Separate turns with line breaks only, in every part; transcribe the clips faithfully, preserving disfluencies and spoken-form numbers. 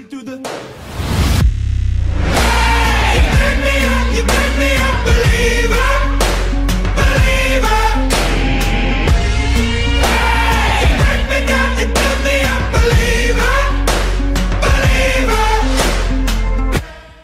to the Hey, you make me up, you make me a believer, believer. Hey, you break me down, you make me a believer, believer.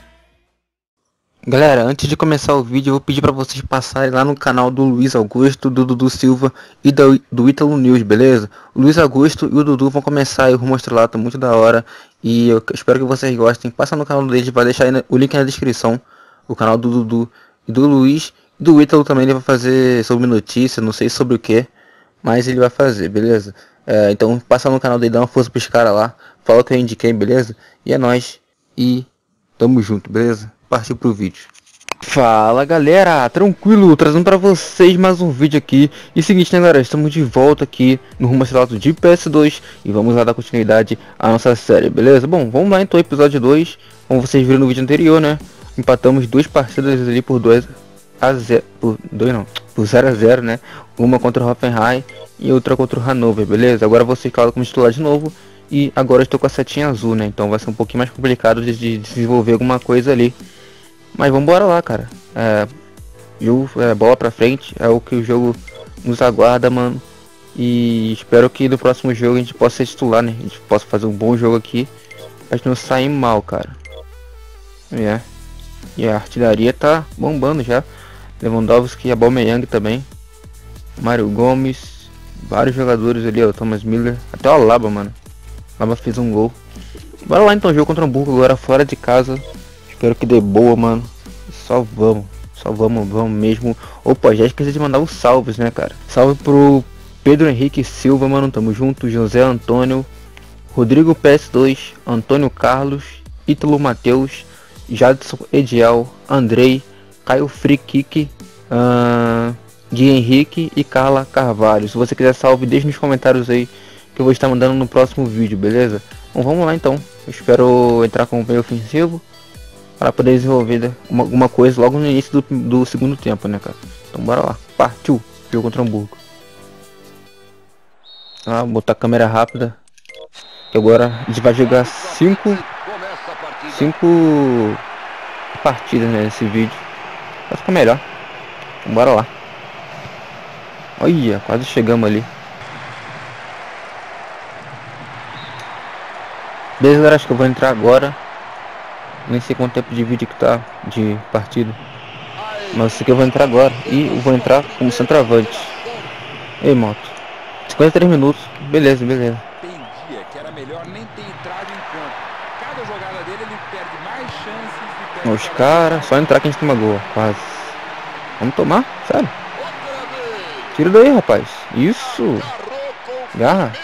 Galera, antes de começar o vídeo, eu vou pedir para vocês passarem lá no canal do Luiz Augusto, do Dudu Silva e do, do Ítalo News, beleza? O Luiz Augusto e o Dudu vão começar, eu vou mostrar lá, tá muito da hora. E eu espero que vocês gostem. Passa no canal deles, vai deixar aí na, o link na descrição. O canal do Dudu e do Luiz e do Ítalo também, ele vai fazer sobre notícia, não sei sobre o que, mas ele vai fazer, beleza? É, então passa no canal dele, dá uma força pros caras lá, fala que eu indiquei, beleza? E é nóis, e tamo junto, beleza? Partiu pro vídeo. Fala galera, tranquilo, trazendo pra vocês mais um vídeo aqui. E seguinte, né galera, estamos de volta aqui no Rumo ao Estrelato de P S dois e vamos lá dar continuidade à nossa série, beleza? Bom, vamos lá então, episódio dois. Como vocês viram no vídeo anterior, né, empatamos duas partidas ali por dois a zero, por dois não, por zero a zero, né? Uma contra o Hoffenheim e outra contra o Hannover, beleza? Agora você escala como titular de novo e agora eu estou com a setinha azul, né? Então vai ser um pouquinho mais complicado de, de desenvolver alguma coisa ali. Mas vamos embora lá, cara. É, jogo, é, bola pra frente, é o que o jogo nos aguarda, mano. E espero que no próximo jogo a gente possa ser titular, né? A gente possa fazer um bom jogo aqui. A gente não sair mal, cara. É. E a artilharia tá bombando já. Lewandowski e Aubameyang também. Mário Gomes. Vários jogadores ali, ó. Thomas Müller. Até o Alaba, mano. O Alaba fez um gol. Bora lá então, jogo contra o Hamburgo agora fora de casa. Espero que dê boa, mano. Só vamos. Só vamos, vamos mesmo. Opa, já esqueci de mandar os salves, né, cara? Salve pro Pedro Henrique Silva, mano. Tamo junto. José Antônio. Rodrigo P S dois. Antônio Carlos. Ítalo Matheus. Jadson Ediel. Andrei. Caio Free Kick. Uh, Gui Henrique e Carla Carvalho. Se você quiser salve, deixe nos comentários aí que eu vou estar mandando no próximo vídeo, beleza? Bom, vamos lá então. Eu espero entrar com o meio ofensivo para poder desenvolver uma, alguma coisa logo no início do, do segundo tempo, né, cara? Então bora lá, partiu, jogo contra o Hamburgo. Ah, botar a câmera rápida. E agora a gente vai jogar cinco cinco partidas, né, nesse vídeo. Vai ficar melhor. Então bora lá. Olha, quase chegamos ali. Beleza, galera, acho que eu vou entrar agora. Nem sei quanto tempo de vídeo que tá de partida, mas sei que eu vou entrar agora e eu vou entrar como centroavante. Ei, moto, cinquenta e três minutos, beleza, beleza.
Entendia que era melhor nem ter entrado em campo. Cada jogada dele ele perde mais chances de
Os caras, só entrar que a gente toma gol, quase. Vamos tomar, sério. Tira daí, rapaz. Isso. Garra.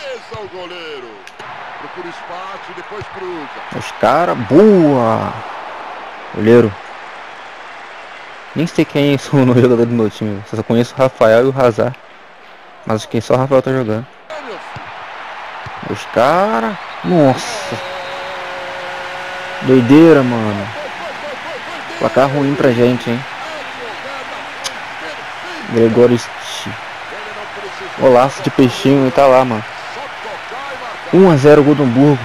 Os caras, boa. Goleiro. Nem sei quem é o jogador do meu time. Só conheço o Rafael e o Hazard. Mas acho que só o Rafael tá jogando. Os caras. Nossa. Doideira, mano. Placar ruim pra gente, hein. Gregório. Golaço de peixinho e tá lá, mano. um a zero gol do Hamburgo.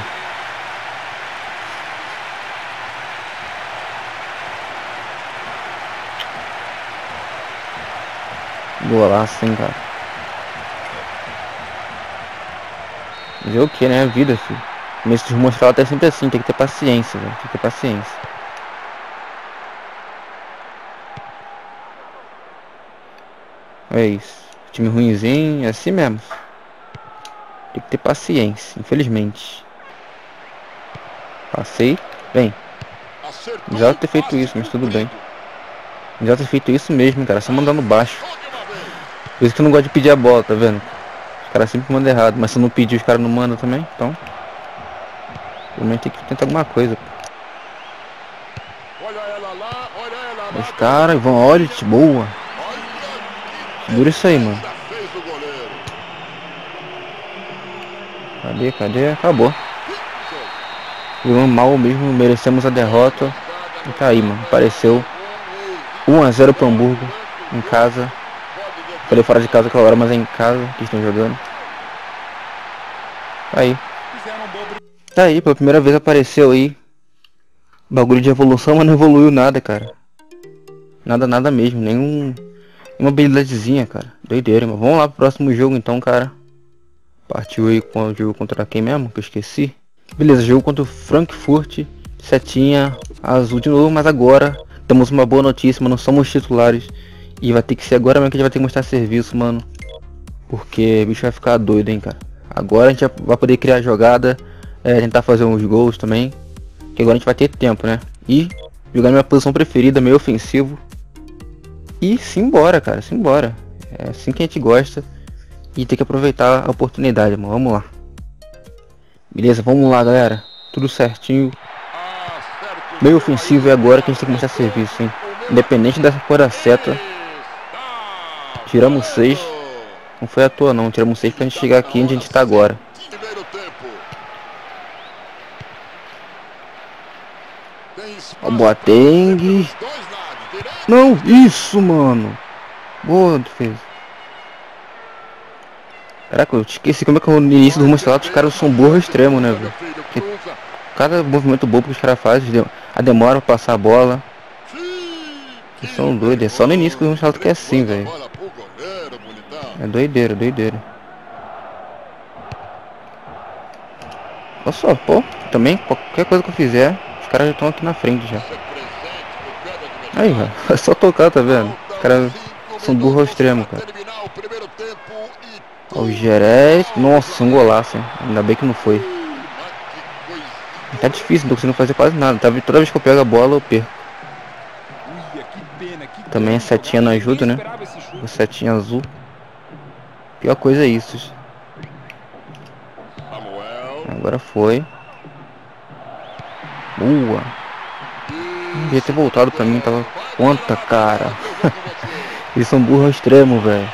Golaço, hein, cara. Mas é o que, né? A vida, filho. Começo de mostrar até sempre assim. Tem que ter paciência, velho. Tem que ter paciência. É isso. Time ruimzinho, é assim mesmo. Tem que ter paciência, infelizmente. Passei. Bem. Já ter feito isso, mas tudo bem. Já ter feito isso mesmo, cara. Só mandando baixo. Por isso que eu não gosto de pedir a bola, tá vendo? Os caras sempre mandam errado. Mas se eu não pedir, os caras não mandam também. Então, pelo menos tem que tentar alguma coisa. Os caras vão, olha, boa. Segura isso aí, mano. Cadê, cadê? Acabou. Jogamos mal mesmo, merecemos a derrota. E tá aí, mano. Apareceu um a zero pro Hamburgo. Em casa. Falei fora de casa aquela hora, mas é em casa que estão jogando. Aí. Tá aí, pela primeira vez apareceu aí. Bagulho de evolução, mas não evoluiu nada, cara. Nada, nada mesmo, nenhum... Uma habilidadezinha, cara. Doideira, mas vamos lá pro próximo jogo então, cara. Partiu aí com o jogo contra quem mesmo? Que eu esqueci. Beleza, jogo contra o Frankfurt. Setinha azul de novo, mas agora temos uma boa notícia, mano. Somos titulares. E vai ter que ser agora mesmo que a gente vai ter que mostrar serviço, mano. Porque o bicho vai ficar doido, hein, cara. Agora a gente vai poder criar jogada. É, tentar fazer uns gols também. Que agora a gente vai ter tempo, né? E jogar minha posição preferida, meio ofensivo. E simbora, cara, simbora. É assim que a gente gosta. E tem que aproveitar a oportunidade, mano. Vamos lá. Beleza, vamos lá, galera. Tudo certinho. Meio ofensivo, é agora que a gente tem que mostrar serviço, hein. Independente dessa cor da seta. Tiramos seis. Não foi à toa não, tiramos seis pra gente chegar aqui onde a gente tá agora. O Boateng. Não, isso, mano. Boa defesa. Caraca, eu esqueci como é que no início do rumo estrelado os caras são burros extremo, né, velho? Cada movimento bobo que os caras fazem, a demora pra passar a bola. Eles são doidos, é só no início que o rumo estrelado que é assim, velho. É doideira, doideira. Olha só, pô, também qualquer coisa que eu fizer, os caras já estão aqui na frente já. Aí, é só tocar, tá vendo? Os caras são burros ao extremo, cara. Ó, o Jerez, nossa, um golaço, hein? Ainda bem que não foi. Tá difícil, não tô conseguindo fazer quase nada. Toda vez que eu pego a bola, eu perco. Também a setinha não ajuda, né? A setinha azul. Pior coisa é isso. Agora foi. Boa. Devia ter voltado pra mim, tava... Quanta, cara. Eles são burros ao extremo, velho.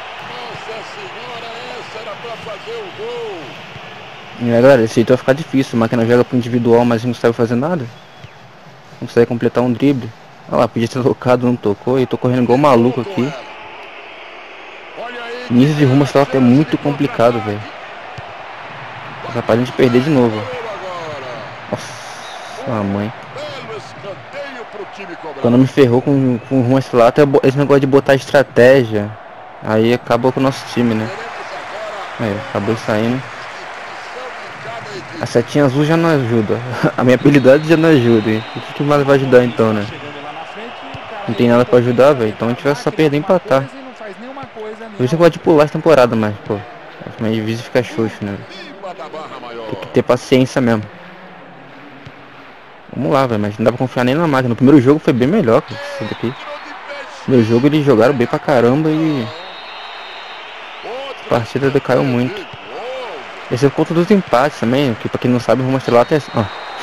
E aí, galera, esse jeito vai ficar difícil. A máquina joga pro individual, mas não sabe fazer nada. Não consegue completar um drible. Olha lá, podia ter tocado, não tocou. E tô correndo igual maluco aqui. Início de rumo até é muito complicado, velho. Capaz de a gente perder de novo. Nossa, a mãe. Quando me ferrou com, com o rumo estrelado, esse negócio de botar estratégia. Aí acabou com o nosso time, né? Aí, acabou saindo. A setinha azul já não ajuda. A minha habilidade já não ajuda, hein? O que mais vai ajudar então, né? Não tem nada pra ajudar, velho. Então a gente vai só perder e empatar. Por isso eu gosto de pular essa temporada, mas, pô, é mais difícil ficar xoxo, né? Tem que ter paciência mesmo. Vamos lá, velho, mas não dá pra confiar nem na máquina. No primeiro jogo foi bem melhor, cara, isso daqui. No meu jogo eles jogaram bem pra caramba e... a partida decaiu muito. Esse é o conta dos empates também, que pra quem não sabe, o rumo estrelado até assim, ó.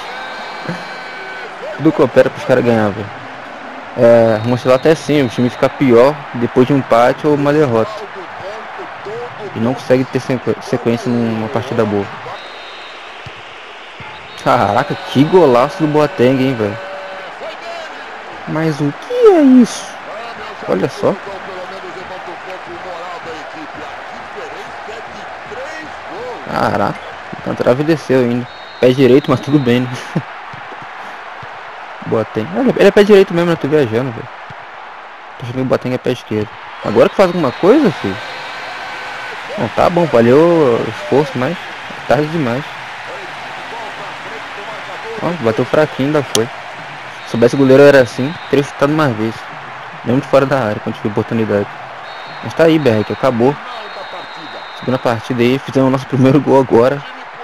Tudo coopera pros caras ganhar, velho. É, rumo estrelado até assim, o time fica pior depois de um empate ou uma derrota. E não consegue ter sequência numa partida boa. Caraca, que golaço do Boateng, hein, velho. Mas o que é isso? Olha só. Caraca, a trave desceu ainda. Pé direito, mas tudo bem, né? Boateng. Olha, ele é pé direito mesmo, eu tô viajando, velho. Tô achando que o Boateng é pé esquerdo. Agora que faz alguma coisa, filho. Bom, tá bom, valeu o esforço, mas é tarde demais. Ó, bateu fraquinho, ainda foi. Se soubesse o goleiro era assim, teria chutado mais vezes. Mesmo de fora da área, quando tive oportunidade. Mas tá aí, Berg, acabou. Segunda partida aí, fizemos o nosso primeiro gol agora.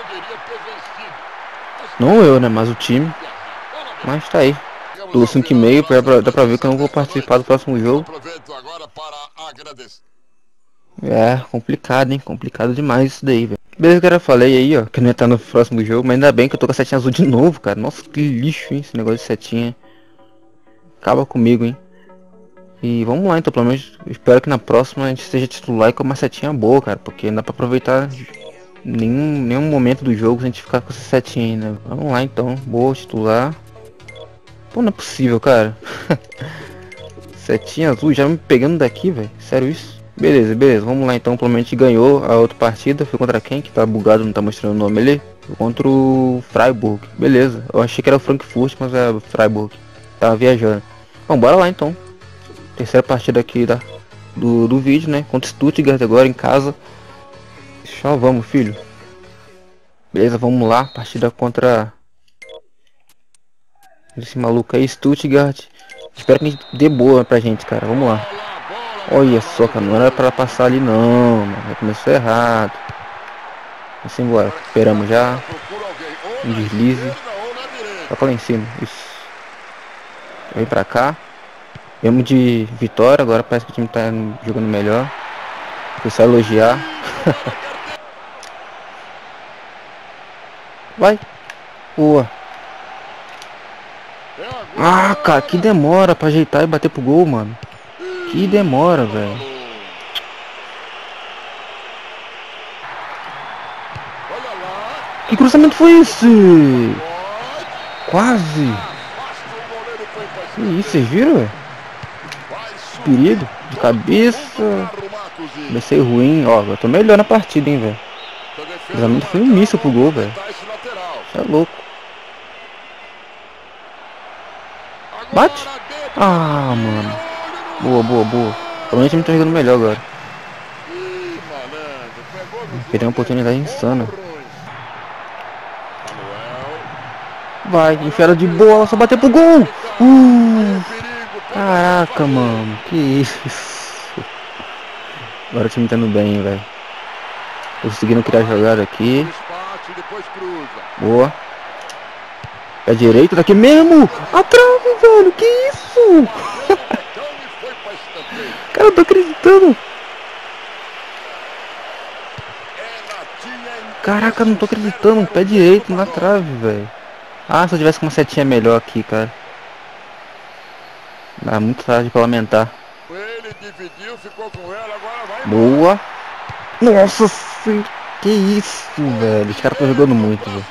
Não eu, né, mas o time. Mas tá aí. Do cinco e meio, dá pra ver que eu não vou participar do próximo jogo. É, complicado, hein, complicado demais isso daí, velho. Beleza, cara, falei aí, ó, que não ia estar no próximo jogo, mas ainda bem que eu tô com a setinha azul de novo, cara. Nossa, que lixo, hein, esse negócio de setinha. Acaba comigo, hein. E vamos lá, então, pelo menos, espero que na próxima a gente seja titular e com uma setinha boa, cara. Porque não dá pra aproveitar nenhum, nenhum momento do jogo se a gente ficar com essa setinha ainda. Vamos lá, então, boa, titular. Pô, não é possível, cara. Setinha azul já me pegando daqui, velho. Sério isso? Beleza, beleza, vamos lá então, pelo menos a gente ganhou a outra partida. Foi contra quem? Que tá bugado, não tá mostrando o nome ali. Contra o Freiburg. Beleza. Eu achei que era o Frankfurt, mas é o Freiburg. Tava viajando. Bom, bora lá então. Terceira partida aqui da, do, do vídeo, né? Contra o Stuttgart agora em casa. Só vamos, filho. Beleza, vamos lá. Partida contra esse maluco aí, Stuttgart. Espero que dê boa pra gente, cara. Vamos lá. Olha só, cara. Não era pra passar ali não, mano. Já começou errado. Vamos embora. Esperamos já. Um deslize. Toca lá em cima. Isso. Vem pra cá. Viemos de vitória. Agora parece que o time tá jogando melhor. Foi só elogiar. Vai. Boa. Ah, cara, que demora pra ajeitar e bater pro gol, mano. Que demora, velho. Que cruzamento foi esse? Quase. Que isso, vocês viram, velho? Perigo. De cabeça. Comecei ruim. Ó, eu tô melhor na partida, hein, velho. O cruzamento foi um míssil pro gol, velho. Você é louco. Bate? Ah, mano. Boa, boa, boa. Provavelmente me tá jogando melhor agora. Perdi uma oportunidade insana. Vai, enfiada de bola, só bater pro gol. Uh, caraca, mano. Que isso. Agora o time tá indo bem, velho. Conseguindo criar jogada aqui. Boa. Pé direito daqui mesmo. Atrás, velho. Que isso? Cara, eu tô acreditando. Caraca, não tô acreditando. Pé direito na trave, velho. Ah, se eu tivesse com uma setinha melhor aqui, cara. Dá muito tarde pra lamentar. Boa. Nossa senhora. Que isso, velho. Os caras estão jogando muito, velho.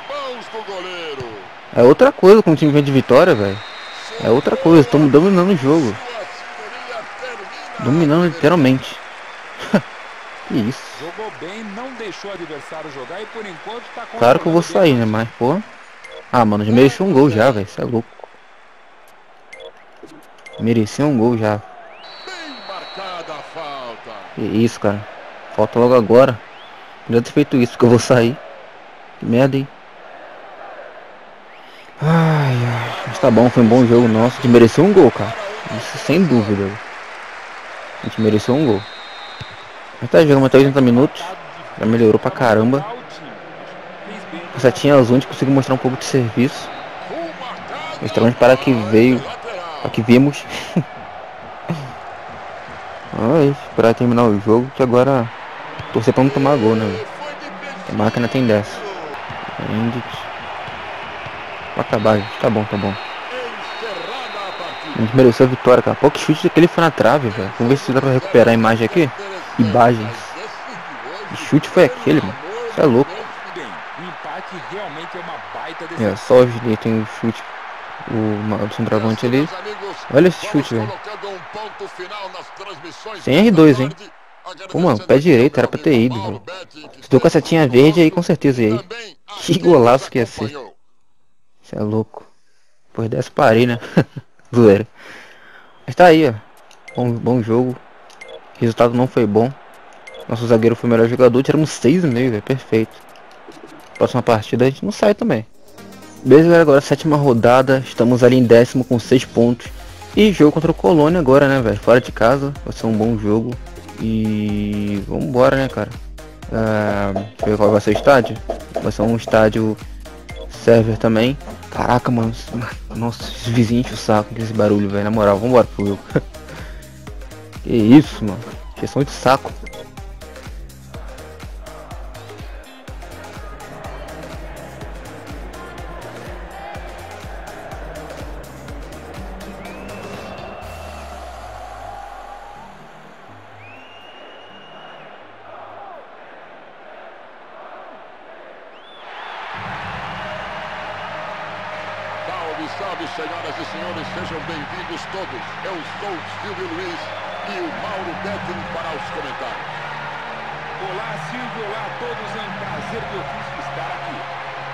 É outra coisa quando o time vem de vitória, velho. É outra coisa. Estamos dominando o jogo. Dominando literalmente. Que isso.
Jogou bem, não deixou o adversário jogar e por enquanto tá com.
Claro que eu vou sair, né? Mas, pô. Ah, mano, já mereci um gol já, velho. Você é louco. Mereci um gol já. Que isso, cara. Falta logo agora. Podia ter feito isso, porque eu vou sair. Que merda, hein? Ai, ai. Mas tá bom, foi um bom jogo nosso. A gente mereceu um gol, cara. Isso sem dúvida. A gente mereceu um gol. Mas tá jogando até oitenta minutos. Já melhorou pra caramba. A setinha azul a gente conseguiu mostrar um pouco de serviço. Mostramos para que veio. Para que vimos. Ai, esperar terminar o jogo. Que agora torcer pra não tomar gol, né? A máquina tem dessa. Vai acabar, gente. Tá bom, tá bom. A gente mereceu a vitória, cara. Pouco chute daquele foi na trave, velho. Vamos ver se dá pra recuperar a imagem aqui. Imagens. Que chute foi aquele, mano? Isso é louco.
O empate realmente é uma baita
É,
decisão.
só o Gili tem o chute. O, o centroavante ali. Olha esse chute, velho. Sem R dois, hein? Pô, mano, pé direito era pra ter ido, velho. Se deu com a setinha verde aí, com certeza ia aí. Que golaço que ia ser. Isso é louco. Depois dessa parei, né? Zoeira. Mas tá aí, ó. Bom, bom jogo. O resultado não foi bom. Nosso zagueiro foi o melhor jogador. Tiramos seis e meio, velho. Perfeito. Próxima partida a gente não sai também. Beleza, galera. Agora sétima rodada. Estamos ali em décimo com seis pontos. E jogo contra o Colônia agora, né, velho? Fora de casa. Vai ser um bom jogo. E vambora, né, cara? Ah, deixa eu ver qual vai ser o estádio. Vai ser um estádio server também. Caraca, mano. Nossa, esses vizinhos enchem o saco com esse barulho, velho. Na moral, vambora pro jogo. Que isso, mano. Questão de saco.
Salve, salve, senhoras e senhores, sejam bem-vindos todos. Eu sou Silvio Luiz e o Mauro Betting para os comentários.
Olá, Silvio, olá a todos, é um prazer que eu fiz estar aqui.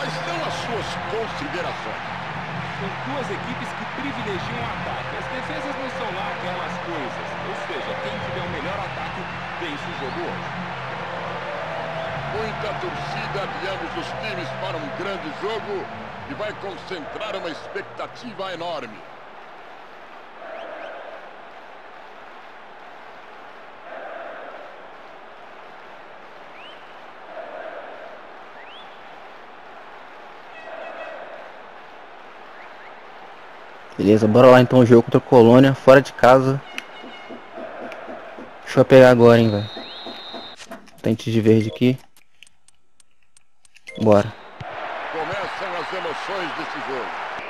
Quais são as suas considerações?
São duas equipes que privilegiam o ataque. As defesas não são lá aquelas coisas. Ou seja, quem tiver o melhor ataque vence o jogo hoje.
Muita torcida de ambos os times para um grande jogo que vai concentrar uma expectativa enorme.
Beleza, bora lá então o jogo contra a Colônia, fora de casa. Deixa eu pegar agora, hein, velho. Tente de verde aqui. Bora.
Começam as emoções desse jogo.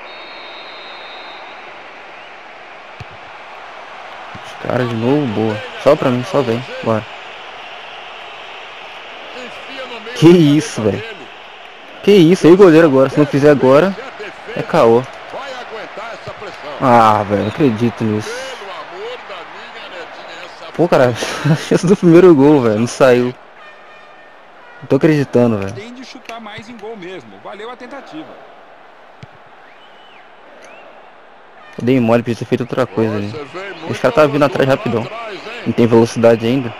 Os caras de novo, boa. Só pra mim, só vem. Bora.
Enfia no meio
Que
da
isso,
cabeça
velho.
dele.
Que isso aí, goleiro agora. Se não fizer agora,
Se a defesa
é caô.
vai aguentar essa pressão.
Ah, velho, não acredito nisso.
Pelo amor da minha netinha, essa
Pô, cara, a chance do primeiro gol, velho, não saiu. Não tô acreditando, velho.
Tem de chutar mais em gol mesmo. Valeu a tentativa.
Eu dei mole, podia ter feito outra coisa ali.
Você vê muito
Esse cara tá vindo atrás
abandono
rapidão.
lá atrás, hein?
Não tem velocidade ainda.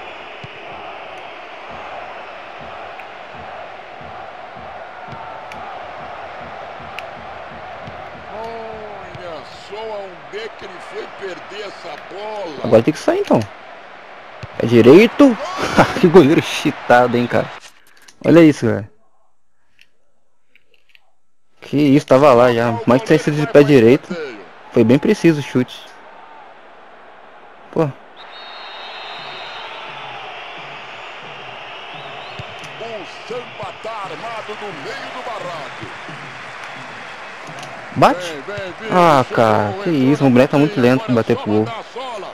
Olha só aonde que ele foi perder essa bola.
Agora tem que sair então. É direito. Que goleiro cheatado, hein, cara. Olha isso, velho. Que isso, tava lá já. Mais que ter sido de pé direito. Foi bem preciso o chute. Pô.
O Samba tá armado no meio do barraco.
Bate?
Vem, vem, vem,
Ah,
chegou,
cara. Que
entrou
isso,
na
o moleque tá muito
casinha,
lento pra
agora
bater
só
pro gol.
mandar a sola.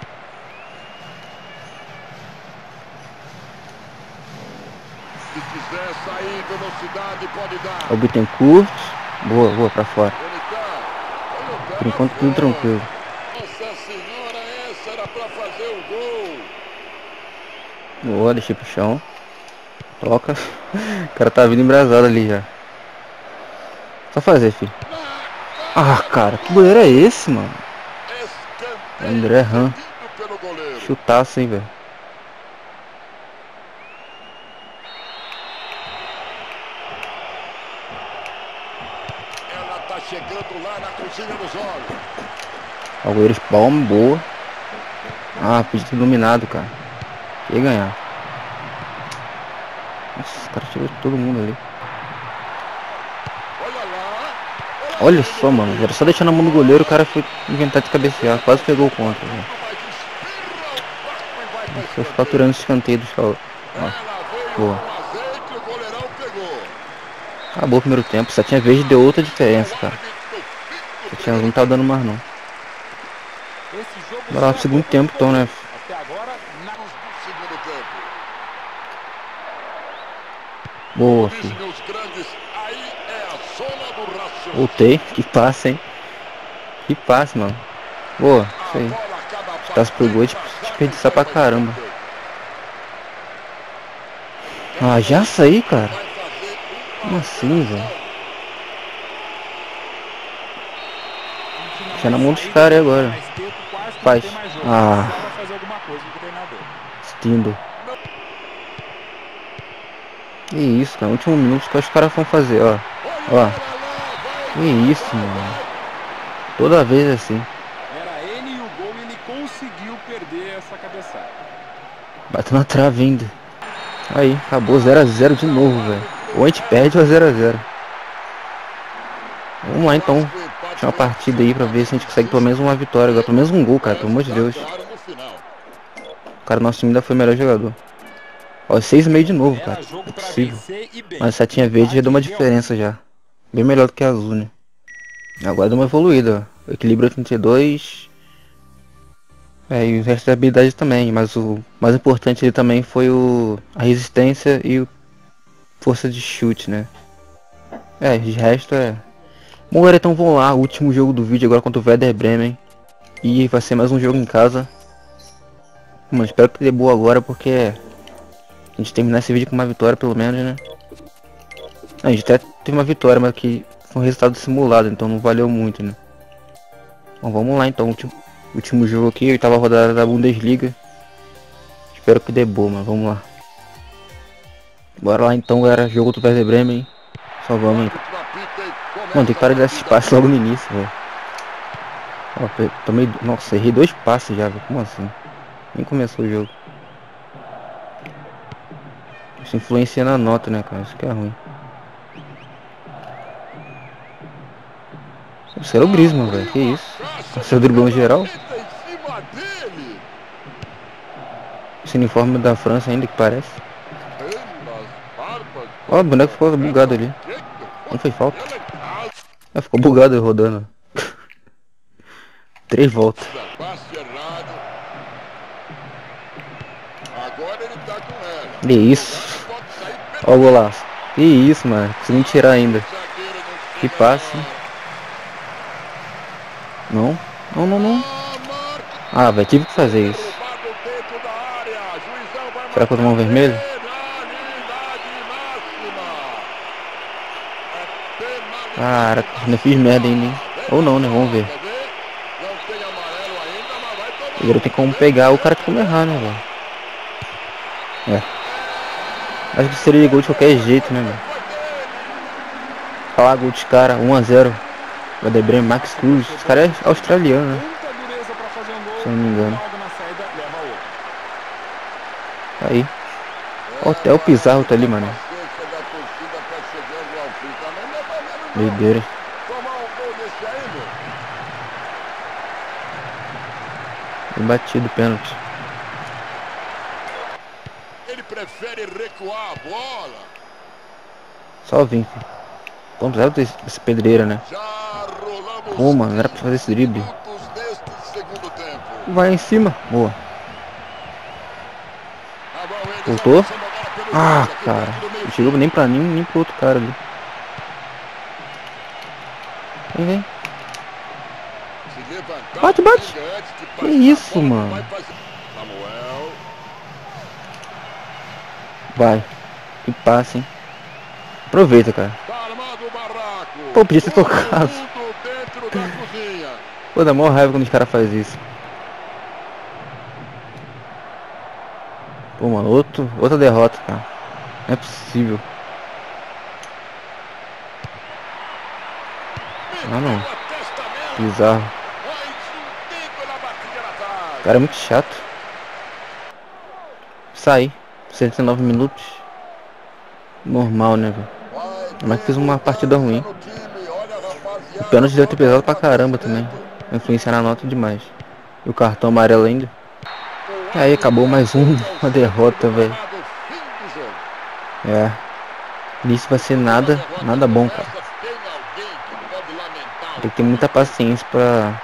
Se quiser sair velocidade, pode dar.
O Bittencourt. Boa, boa, pra fora.
Ele tá. Olha o cara
Por enquanto tudo
foi.
tranquilo.
Nossa senhora, essa era pra fazer o gol.
Boa, deixei pro chão. Toca. O cara tá vindo embrasado ali já. Só fazer, filho. Ah, cara, que goleiro é esse, mano?
Escanteio
André Ram.
cedido pelo goleiro.
Chutaço, hein, velho.
Ela tá chegando lá na cozinha dos olhos.
O goleiro espalma, boa. Ah, podia ter dominado, cara. Ia ganhar. Nossa, o cara tirou todo mundo ali.
Olha lá.
Olha só, mano. Era só deixar na mão do goleiro, o cara foi inventar de cabecear. Quase pegou o contra, velho.
Mas espirra o papo e vai pra
Foi
escanteio.
faturando esse escanteio do chão. Ó,
Ela veio
boa.
com azeite, o goleirão pegou.
Acabou o primeiro tempo. Só tinha vez deu outra diferença, cara. Só tinha não tá dando mais não.
Esse jogo
Bora lá
só
pro segundo
é
tempo então, né?
Até agora, nada.
Segundo tempo.
Boa,
Dizem
filho.
os grandes, aí é a zona do raciocínio.
Voltei. Que passe, hein? Que passe, mano. Boa, isso
A
aí.
bola acaba
Se tasse pro gol,
batendo
tipo,
na zaga
desperdiçar
e
pra
vai
caramba.
escanteio.
Ah, já saí, cara.
Vai fazer uma
Como assim, velho? Deixa na mão dos caras aí agora.
Mais tempo, quase que
Faz.
não tem mais jogo.
Ah.
Precisava fazer alguma coisa com o treinador.
Stindo. Que isso, cara. Último minuto que os caras vão fazer, ó. Ó. Que isso, mano. Toda vez assim.
Era ele e o gol, e ele conseguiu perder essa cabeçada.
Bateu na trave ainda. Aí, acabou zero a zero de novo, velho. Ou a gente perde ou é zero a zero. Vamos lá então. Tinha uma partida aí pra ver se a gente consegue pelo menos uma vitória agora. Pelo menos um gol, cara. Pelo amor de Deus. O cara, nosso time ainda foi o melhor jogador. Ó, seis e meio de novo, cara.
Era jogo
É
pra
possível.
vencer e bem.
Mas a setinha verde já deu uma diferença já. Bem melhor do que a azul, né? Agora deu uma evoluída, ó. O equilíbrio oitenta e dois. É, e o resto da habilidade também. Mas o mais importante ali também foi o a resistência e o força de chute, né? É, de resto é... Bom, galera, então vamos lá. Último jogo do vídeo agora contra o Werder Bremen. E vai ser mais um jogo em casa. Mano, espero que dê boa agora, porque a gente terminar esse vídeo com uma vitória pelo menos, né? A gente até teve uma vitória, mas que foi um resultado simulado, então não valeu muito, né? Bom, vamos lá então, último, último jogo aqui, oitava rodada da Bundesliga. Espero que dê boa, mas vamos lá. Bora lá então, galera, jogo do Werder Bremen. Só vamos, hein. Mano, tem que parar de dar esses passes logo no início, velho. Ó, tomei... Nossa, errei dois passes já, velho. Como assim? Nem começou o jogo. Isso influencia na nota, né, cara? Isso que é ruim. Isso era o Griezmann, velho. Que isso? Seu driblão geral. Esse uniforme da França ainda que parece. Ó, o boneco ficou bugado ali. Não foi falta? Ah, ficou bugado rodando. Três voltas. Que isso? Ó o golaço. Que isso, mano. Consegui tirar ainda. Que passe. Não. Não, não, não. Ah, velho, tive que fazer isso. Será que eu tomo um vermelho? Cara, não fiz merda ainda, hein? Ou não, né? Vamos ver. Agora tem como pegar o cara que como errar, né, velho? É. Acho que seria gol de qualquer jeito, né, velho? Olha lá, gol de cara, um a zero. Werder Bremen, Max Cruz. Esse cara é australiano, né? Se eu não me engano. Tá aí. Ó, até o Pizarro tá ali, mano. Doideira. Bem batido, pênalti.
Ele prefere recuar a bola.
Só vim, filho. Vamos precisar desse, desse pedreira, né? Pô, mano, não era pra fazer esse drible. Vai em cima. Boa. Voltou. Ah, cara. Não chegou nem pra mim, nem pro outro cara ali. Vem, vem. Bate, bate. Que isso, mano. Vai. Que passe, hein. Aproveita, cara. Pô, podia ter tocado. Pô, dá mó raiva quando os caras fazem isso. Pô, mano, outro, outra derrota, cara. Não é possível. Ah, não. Bizarro. O cara é muito chato. Sai. sessenta e nove minutos. Normal, né, velho? Mas fez uma partida ruim. O pênalti deve ter pesado pra caramba também. Vai influenciar na nota demais. E o cartão amarelo ainda. E aí acabou mais um, uma derrota, velho. É. Isso vai ser nada, nada bom, cara. Tem que ter muita paciência pra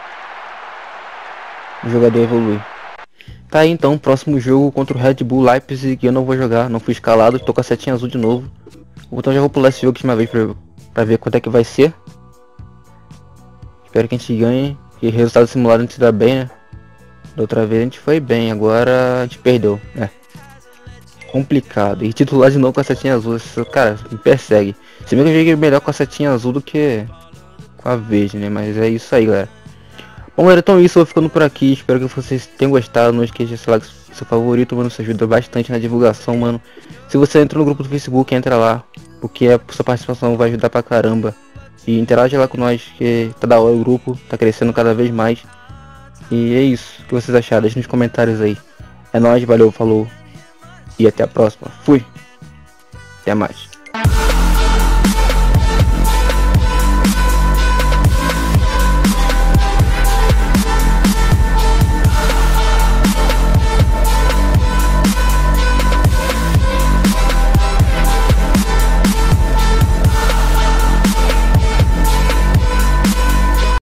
o jogador evoluir. Tá aí então, próximo jogo contra o Red Bull Leipzig, que eu não vou jogar, não fui escalado, tô com a setinha azul de novo. Então já vou pular esse jogo de uma vez pra, pra ver quanto é que vai ser. Espero que a gente ganhe, que resultado simulado a gente se dá bem, né? Da outra vez a gente foi bem, agora a gente perdeu, né? Complicado. E titular de novo com a setinha azul, isso, cara, me persegue. Se bem que eu joguei melhor com a setinha azul do que com a verde, né? Mas é isso aí, galera. Bom, galera, então é isso, eu vou ficando por aqui. Espero que vocês tenham gostado. Não esqueça de deixar like seu favorito, mano. Isso ajuda bastante na divulgação, mano. Se você entra no grupo do Facebook, entra lá, porque a sua participação vai ajudar pra caramba. E interage lá com nós, que tá da hora o grupo, tá crescendo cada vez mais. E é isso, o que vocês acharam? Deixa nos comentários aí. É nóis, valeu, falou. E até a próxima. Fui. Até mais.